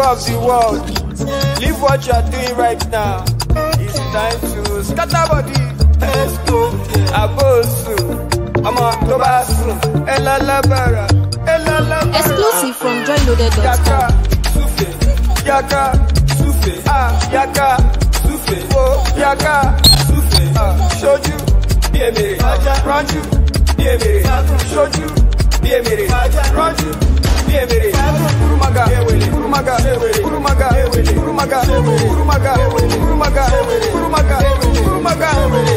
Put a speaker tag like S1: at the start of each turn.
S1: of the world, leave what you are doing right now. It's time to scatter body. Let's go. Abosu, Ama Tobasu, Elalabara, Elalabara.
S2: Exclusive from joyloaded.com.
S1: Yakasufe, Yakasufe, Yakasufe, oh, Yakasufe, Shoju, Biemere, Ranju, Biemere, Shoju, Biemere, Ranju, Biemere, Kurumaga, Kurumaga, Kurumaga, Kurumaga, Kurumaga, Kurumaga, Kurumaga, Kurumaga,